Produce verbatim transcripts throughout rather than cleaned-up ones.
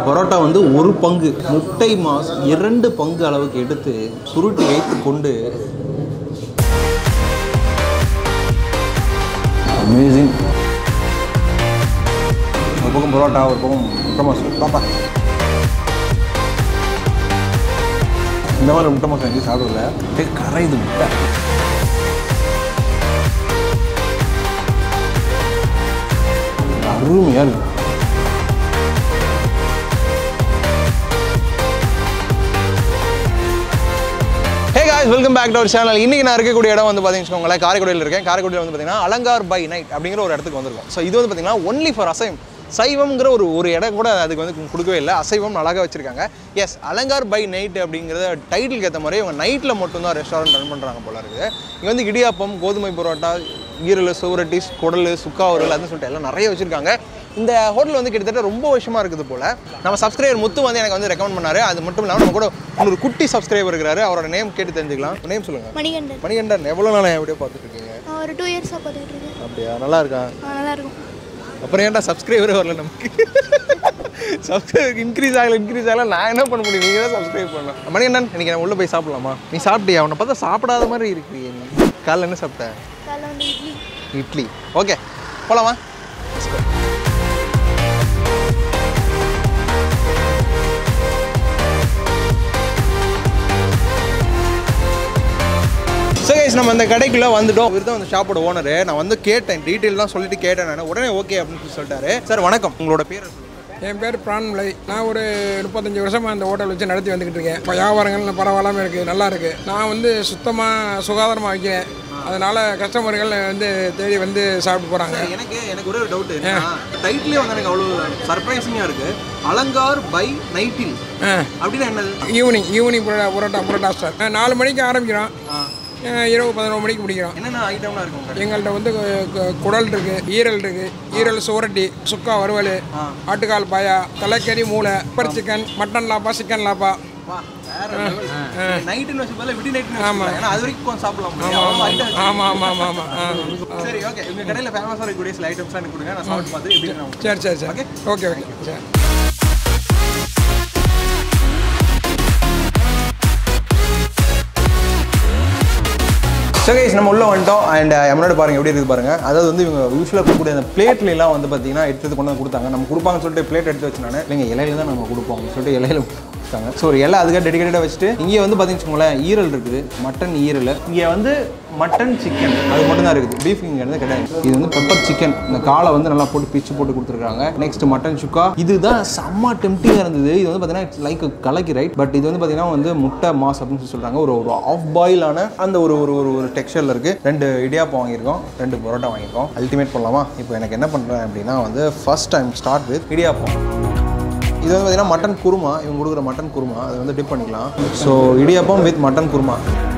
பரோட்டா வந்து ஒரு பங்கு முட்டை மாஸ் இரண்டு பங்கு அளவுக்கு எடுத்து சுருட்டி வைத்து கொண்டு அமேசிங். ஒரு பக்கம் பரோட்டா, ஒரு பக்கம் முட்டை மாஸ். பாப்பா இந்த மாதிரி முட்டை மாஸ் எங்கேயும் சாப்பிடல. அப்படியே கரையுது முட்டை. அருமையாக இருக்கு. Welcome back to our channel. இன்னைக்கு நான் இருக்கக்கூடிய இடம் வந்து பார்த்தீங்கன்னா காரைக்குடியில் இருக்கேன். காரைக்குடியில் வந்து பார்த்தீங்கன்னா அலங்கார் பை நைட் அப்படிங்கிற ஒரு இடத்துக்கு வந்திருக்கோம். ஸோ இது வந்து பார்த்தீங்கன்னா ஒன்லி ஃபார் அசைவம். சைவம்ங்கிற ஒரு ஒரு இடம் கூட அதுக்கு வந்து கொடுக்கவே இல்லை. அசைவம் அழகாக வச்சுருக்காங்க. எஸ், அலங்கார் பை நைட் அப்படிங்கிறத டைட்டிலுக்கு ஏற்ற மாதிரி இவங்க நைட்டில் மட்டும்தான் ரெஸ்டாரண்ட் ரன் பண்ணுறாங்க போல இருக்குது. இங்கே வந்து இடியாப்பம், கோதுமை பரோட்டா, ஈரல், சுவரட்டிஸ், குடல், சுக்கா உரல் அதுன்னு சொல்லிட்டு எல்லாம் நிறைய வச்சுருக்காங்க. இந்த ஹோட்டல் வந்து கிட்டத்தட்ட ரொம்ப வருஷமாக இருக்குது போல். நம்ம சப்ஸ்கிரைபர் முத்து வந்து எனக்கு வந்து ரெக்கமெண்ட் பண்ணாரு. அது மட்டும் இல்லாமல் நம்ம கூட ஒரு குட்டி சப்ஸ்கிரைபர் இருக்கிறாரு. அவரோட நேம் கேட்டு தெரிஞ்சுக்கலாம். நேம் சொல்லுங்கள். மணிகண்டன். மணிகண்டன், எவ்வளோ நாள் எப்படியோ பார்த்துட்டு இருக்கீங்க? ஒரு டூ இயர்ஸாக பார்த்துட்டு இருக்கேன். அப்படியா? நல்லா இருக்கா? நல்லா இருக்கும். அப்புறம் ஏன்டா சப்ஸ்கிரைபரே வரல நமக்கு? சப்ஸ்கிரைபர் இன்க்ரீஸ் ஆகலை இன்க்ரீஸ் ஆகலை நான் என்ன பண்ண முடியும்? நீங்கள் தான் சப்ஸ்கிரைப் பண்ணலாம். மணிகண்டன், இன்னைக்கு நான் உள்ளே போய் சாப்பிடலாமா? நீ சாப்பிட்டியா? அவனை பார்த்தா சாப்பிடாத மாதிரி இருக்கிறீங்க. நீ காலைல என்ன சாப்பிட்டேன்? காலைல வந்து இட்லி. இட்லி. ஓகே, போகலாமா? ஸோ கைஸ், நம்ம அந்த கடைக்குள்ளே வந்துட்டோம். இவர் தான் அந்த ஷாப்போட ஓனரு. நான் வந்து கேட்டேன், டீட்டெயில் தான் சொல்லிட்டு கேட்டேன் நான். உடனே ஓகே அப்படின்னு சொல்லிட்டாரு. சார் வணக்கம், உங்களோட பேர்? என் பேர் பிரான்மலை. நான் ஒரு முப்பத்தஞ்சு வருஷமாக அந்த ஹோட்டல் வச்சு நடத்தி வந்துக்கிட்டு இருக்கேன். இப்போ வியாபாரங்கள் பரவாயில்லாமல் இருக்குது, நல்லா இருக்குது. நான் வந்து சுத்தமாக சுகாதாரமாக வைக்கிறேன். அதனால் கஸ்டமர்கள் வந்து தேடி வந்து சாப்பிட்டு போகிறாங்க. எனக்கு எனக்கு ஒரே ஒரு டவுட்டு. டைட்டிலே வந்து எனக்கு அவ்வளோ சர்ப்ரைசிங்காக இருக்குது. அலங்கார் பை நைட்டில் அப்படின்னா என்னது? Evening evening parotta parotta star நாலு மணிக்கு ஆரம்பிக்கிறோம், இரவு பதினொரு மணிக்கு முடிக்கிறோம். என்னென்ன ஐட்டம்லாம் இருக்கும் எங்கள்கிட்ட? வந்து குடல் இருக்குது, ஈரல் இருக்குது, ஈரல் சுவரட்டி, சுக்கா வறுவல், ஆட்டுக்கால் பாயா, தலைக்கறி, மூளை, பெப்பர் சிக்கன், மட்டன் லாப்பா, சிக்கன் லாப்பா. சரி சரி சரி ஓகே ஓகே சரி. ஸோ கைஸ், நம்ம உள்ளே வந்துட்டோம். அண்ட் எம்மனோட பாருங்கள் எப்படி இருக்குது பாருங்கள். அதாவது வந்து இவங்க யூஸ்வலாக கொடுக்கக்கூடிய அந்த பிளேட்லாம் வந்து பார்த்தீங்கன்னா எடுத்து கொண்டு வந்து கொடுத்தாங்க. நம்ம கொடுப்பாங்கன்னு சொல்லிட்டு பிளேட் எடுத்து வச்சு நான் இல்லைங்க இலையில தான் நம்ம கொடுப்போம் சொல்லிட்டு இலையில கொடுத்தாங்க. ஸோ ஒரு இலை அதுக்காக டெடிக்கேட்டாக வச்சுட்டு இங்கே வந்து பார்த்தீங்கன்னா ஈரல் இருக்குது, மட்டன் ஈரல். இங்கே வந்து மட்டன் சிக்கன் அது மட்டும் தான் இருக்குது. பீஃப் இங்கே இருந்து கிடையாது. இது வந்து பெப்பர் சிக்கன். இந்த காலை வந்து நல்லா போட்டு பிச்சு போட்டு கொடுத்துருக்காங்க. Next mutton sukka. இதுதான் செம்ம டெம்டிங்காக இருந்தது. இது வந்து பார்த்தீங்கன்னா லைக் கலக்கி ரைட். பட் இது வந்து பார்த்தீங்கன்னா வந்து முட்டை மாஸ் அப்படின்னு சொல்லி சொல்கிறாங்க. ஒரு ஒரு ஆஃப் பாயிலான அந்த ஒரு ஒரு ஒரு டெக்ஸ்சரில் இருக்குது. ரெண்டு இடியாப்பம் வாங்கியிருக்கோம், ரெண்டு பரோட்டா வாங்கியிருக்கோம். அல்டிமேட் பண்ணலாமா? இப்போ எனக்கு என்ன பண்ணுறேன் அப்படின்னா வந்து first time start with idiyappam. இது வந்து பார்த்தீங்கன்னா மட்டன் குருமா. இவங்க கொடுக்குற மட்டன் குருமா அதை வந்து டிப் பண்ணிக்கலாம். So idiyappam with mutton kurma.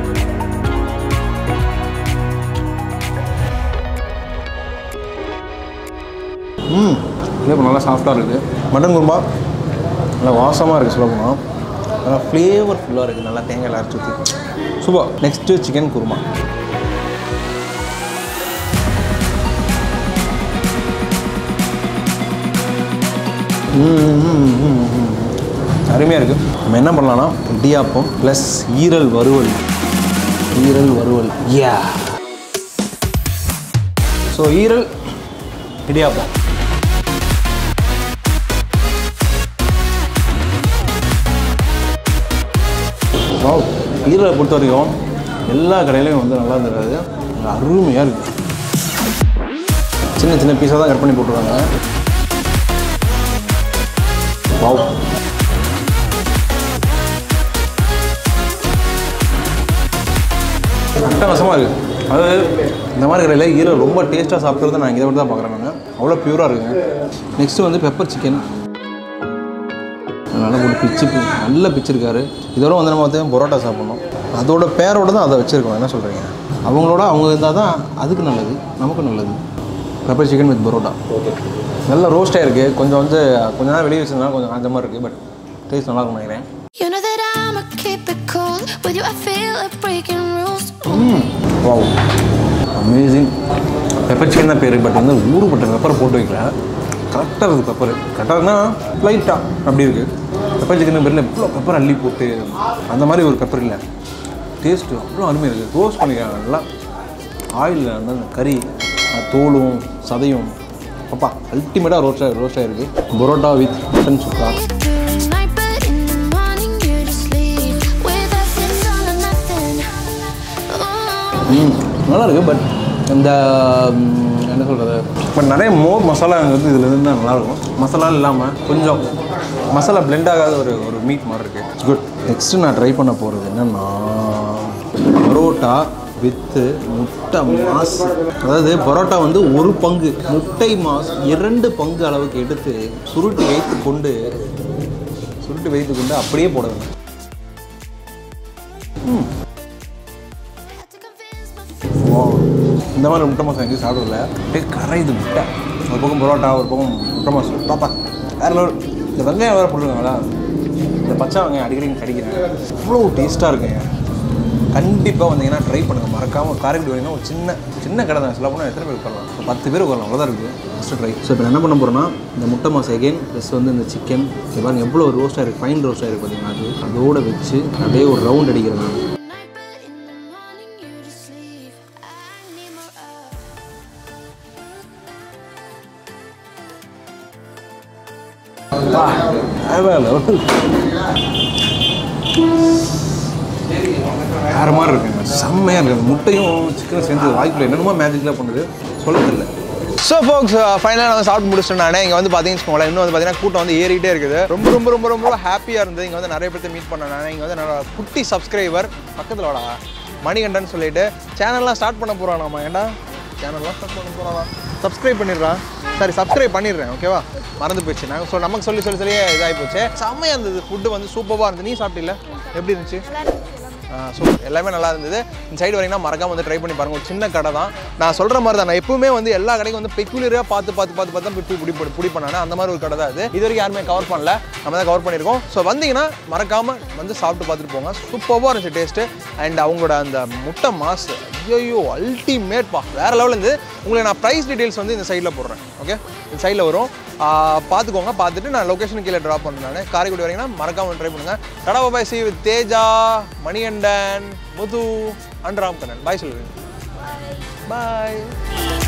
ம் இப்போ நல்லா சாஃப்டாக இருக்குது. மட்டன் குருமா நல்லா வாசமாக இருக்குது. சொல்ல போனால் நல்லா ஃப்ளேவர்ஃபுல்லாக இருக்குது. நல்லா தேங்காய் அரைச்சி ஊற்றி சூப்பர். Next chicken kurma. அருமையாக இருக்குது. நம்ம என்ன பண்ணலாம்னா இடியாப்பம் ப்ளஸ் ஈரல் வறுவல். ஈரல் வறுவல் யா. ஸோ ஈரல் இடியாப்பம். ஈரலை பொறுத்த வரைக்கும் எல்லா கடையிலையும் வந்து நல்லா இருந்துருக்காது. அருமையாக இருக்குது. சின்ன சின்ன பீஸாக தான் கட் பண்ணி போட்டுருக்காங்க. வாவ். அட்டகாசமாக இருக்குது. அதாவது இந்த மாதிரி கடையில் ஈரல் ரொம்ப டேஸ்ட்டாக சாப்பிட்றது நான் இதை விட தான் பார்க்குறேன். நான் அவ்வளோ பியூராக இருக்குங்க. நெக்ஸ்ட்டு வந்து பெப்பர் சிக்கன் நல்லா போட்டு பிச்சு நல்லா பிச்சிருக்காரு. இதோட வந்து நம்ம வந்து பரோட்டா சாப்பிட்ணும். அதோட பேரோடு தான் அதை வச்சுருக்கோம். என்ன சொல்கிறீங்க? அவங்களோட அவங்க இருந்தால் தான் அதுக்கு நல்லது, நமக்கு நல்லது. Pepper chicken with parotta. Okay, நல்லா ரோஸ்ட்டாக இருக்குது. கொஞ்சம் வந்து கொஞ்ச நேரம் வெளியே வச்சுருந்தா கொஞ்சம் அந்த மாதிரி இருக்குது. பட் டேஸ்ட் நல்லா இருக்கும்னு நினைக்கிறேன். Wow, amazing. பெப்பர் சிக்கன் தான் பேர். பட் வந்து ஊறுபட்ட பெப்பரை போட்டு வைக்கல. கரெக்டாக இருக்குது பெப்பர். கரெக்டாகனா லைட்டாக அப்படி இருக்குது. பெப்பர் சிக்கன் பேரில் எவ்வளோ பெப்பர் அள்ளி போட்டு அந்த மாதிரி ஒரு பெப்பர் இல்லை. டேஸ்ட்டு அவ்வளோ அருமையாக இருக்குது. ரோஸ்ட் பண்ணிக்கிறாங்க நல்லா ஆயிலில் அந்த கறி தோலும் சதையும் அப்பா அல்டிமேட்டாக ரோஸ்டாக ரோஸ்டாக இருக்குது. Parotta with mutton sukka. ம் நல்லா இருக்குது. பட் இந்த என்ன சொல்கிறது, பட் நிறைய மோர் மசாலா வந்து இதில் இருந்து தான் நல்லாயிருக்கும். மசாலா இல்லாமல் கொஞ்சம் மசாலா பிளெண்ட் ஆகாத ஒரு ஒரு மீட் மாதிரி இருக்குது. It's good. நெக்ஸ்ட்டு நான் ட்ரை பண்ண போகிறது என்னென்னா பரோட்டா வித்து முட்டை மாஸ். அதாவது பரோட்டா வந்து ஒரு பங்கு, முட்டை மாஸ் இரண்டு பங்கு அளவுக்கு எடுத்து சுருட்டி வைத்து கொண்டு சுருட்டி வைத்து கொண்டு அப்படியே போட வேண்டும். ம் இந்த மாதிரி முட்டை மாஸ் எங்கேயும் சாப்பிடல. அப்படியே கரையுது முட்டை. ஒரு பக்கம் பரோட்டா ஒரு பக்கம் முட்டை மாஸ். பாப்பா வேறு இந்த வெங்காயம் வேறு போட்டுருக்காங்களா, இந்த பச்சை வெங்காயம் அடிக்கடி கடிக்கிறேன். அவ்வளோ டேஸ்ட்டாக இருக்குங்க. கண்டிப்பாக வந்தீங்கன்னா ட்ரை பண்ணுங்கள். மறக்காமல் காரைக்குடி வரீங்கன்னா ஒரு சின்ன சின்ன கடை தான். சொல்ல போனால் எத்தனை பேர் உட்காரலாம், ஒரு பத்து பேர் உட்காரலாம். அவ்வளோதான் இருக்குது. First try. ஸோ இப்போ என்ன பண்ண போகிறோன்னா இந்த முட்டை மாஸ் அகைன் ப்ளஸ் வந்து இந்த சிக்கன் பாருங்கள் எவ்வளோ ரோஸ்ட்டாக இருக்குது, ஃபைன் ரோஸ்ட்டாக இருக்குது பார்த்தீங்கன்னா. அது அதோடு வச்சு அப்படியே ஒரு ரவுண்ட் அடிக்கிறேன் நான். வேறு மாதிரி இருக்குங்க. செம்மையாக இருக்குது. முட்டையும் சிக்கனும் சேர்ந்து வாய்க்குள்ள என்னென்னமோ மேஜிக்லாம் பண்ணுது, சொல்ல தெரியல. ஸோ ஃபோக்ஸ் ஃபைனலாக நான் சாப்பிட்டு முடிச்சிட்டேன். நான் இங்கே வந்து பார்த்தீங்கன்னு வச்சுக்கோங்களேன், இன்னும் வந்து பார்த்தீங்கன்னா கூட்டம் வந்து ஏறிட்டே இருக்குது. ரொம்ப ரொம்ப ரொம்ப ரொம்ப ஹாப்பியாக இருந்தது. இங்கே வந்து நிறைய பேர்த்த மீட் பண்ணேன். நான் இங்கே வந்து என்னோட குட்டி சப்ஸ்கிரைபர் பக்கத்தில் வாடா மணிகண்டன் சொல்லிட்டு சேனல்லாம் ஸ்டார்ட் பண்ண போகிறான். நம்ம ஏன்டா சேனல்லாம் ஸ்டார்ட் பண்ண போகிறான், சப்ஸ்கிரைப் பண்ணிடுறான். சரி சப்ஸ்கிரைப் பண்ணிடுறேன், ஓகேவா? மறந்து போயிடுச்சு. நாங்கள் சொல் நமக்கு சொல்லி சொல்லி சொல்லியே இதாகி போச்சு. செம்மையாக இருந்தது. ஃபுட்டு வந்து சூப்பராக இருந்தது. நீ சாப்பிட்டில்ல, எப்படி இருந்துச்சு? சூப்பர், எல்லாமே நல்லா இருந்தது. இந்த சைடு வரீங்கன்னா மறக்காம வந்து ட்ரை பண்ணி பாருங்கள். ஒரு சின்ன கடை தான். நான் சொல்கிற மாதிரி தான். நான் எப்பவுமே வந்து எல்லா கடைக்கும் வந்து பெக்குலராக பார்த்து பார்த்து பார்த்து பார்த்து தான் பிடி பிடி பண்ணானே அந்த மாதிரி ஒரு கடை தான் அது. இது வரைக்கும் யாருமே கவர் பண்ணல, நம்ம தான் கவர் பண்ணியிருக்கோம். ஸோ வந்தீங்கன்னா மறக்காமல் வந்து சாப்பிட்டு பார்த்துட்டு போங்க. சூப்பராக இருந்துச்சு டேஸ்ட்டு. அண்ட் அவங்களோட அந்த முட்டை மாஸ் ஐயோ அல்டிமேட்பா, வேறு லெவலில் இருந்து. உங்களுக்கு நான் ப்ரைஸ் டீட்டெயில்ஸ் வந்து இந்த சைடில் போடுறேன், ஓகே? இந்த சைடில் வரும், பார்த்துக்கோங்க. பார்த்துட்டு நான் லொக்கேஷன் கீழே ட்ராப் பண்ணுறேன். நான் காரைக்குடி வரீங்கன்னா மறக்காமல் ட்ரை பண்ணுங்கள். கடா பாய் சி வித் தேஜா, மணிகண்டன், முது அண்ட் ராம்கண்ணன். பாய் சொல்லுங்கள். பாய்.